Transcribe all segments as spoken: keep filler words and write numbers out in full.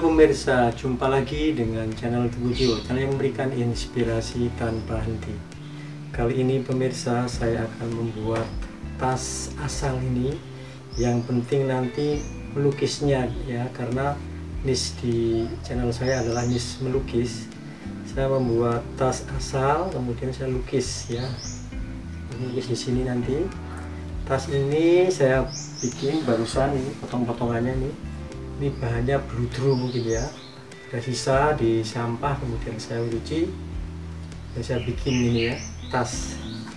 Halo pemirsa, jumpa lagi dengan channel Teguh Jiwa, channel yang memberikan inspirasi tanpa henti. Kali ini pemirsa, saya akan membuat tas asal ini. Yang penting nanti melukisnya ya, karena niche di channel saya adalah niche melukis. Saya membuat tas asal, kemudian saya lukis ya, lukis di sini nanti. Tas ini saya bikin barusan ini, potong-potongannya nih. Ini bahannya bludru mungkin ya, ada sisa di sampah, kemudian saya cuci dan saya bikin ini ya, tas.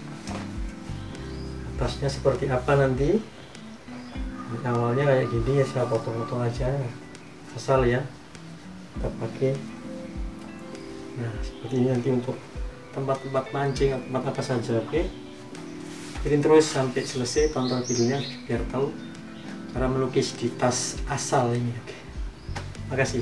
Tasnya seperti apa nanti? Ini awalnya kayak gini ya, saya potong-potong aja asal ya, kita pakai. Nah seperti ini nanti untuk tempat-tempat mancing atau tempat apa saja. Oke, ikutin terus sampai selesai, tonton videonya biar tahu cara melukis di tas asal ini. Oke, makasih.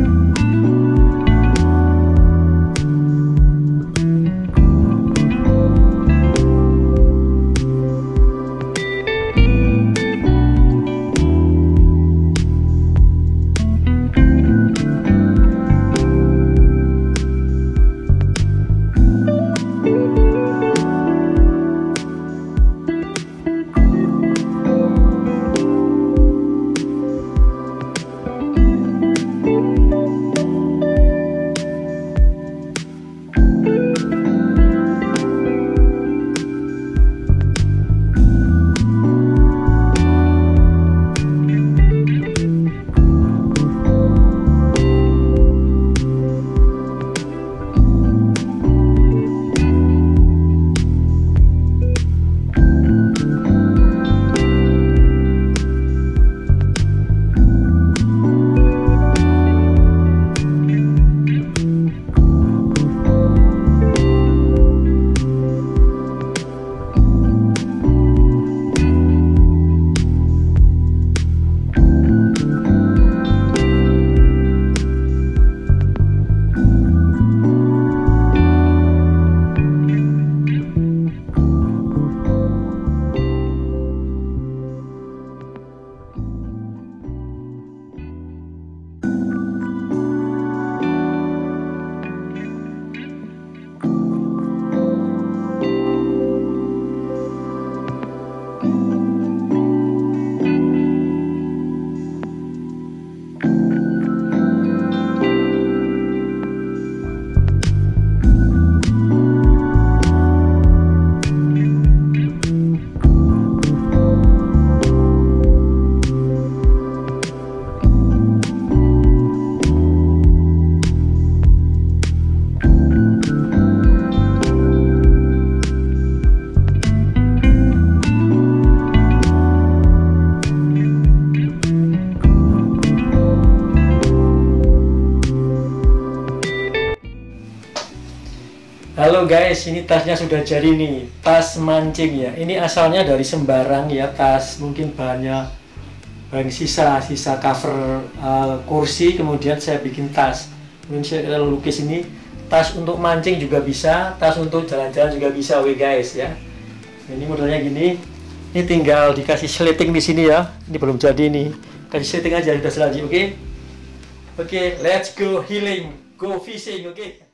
Halo guys, ini tasnya sudah jadi nih, tas mancing ya. Ini asalnya dari Sembarang ya, tas mungkin bahannya bahan sisa sisa cover uh, kursi, kemudian saya bikin tas. Kemudian saya lukis ini, tas untuk mancing juga bisa, tas untuk jalan-jalan juga bisa, oke guys ya. Ini modelnya gini. Ini tinggal dikasih slating di sini ya. Ini belum jadi nih, kasih slating aja sudah selesai, oke? Oke, let's go healing, go fishing, oke?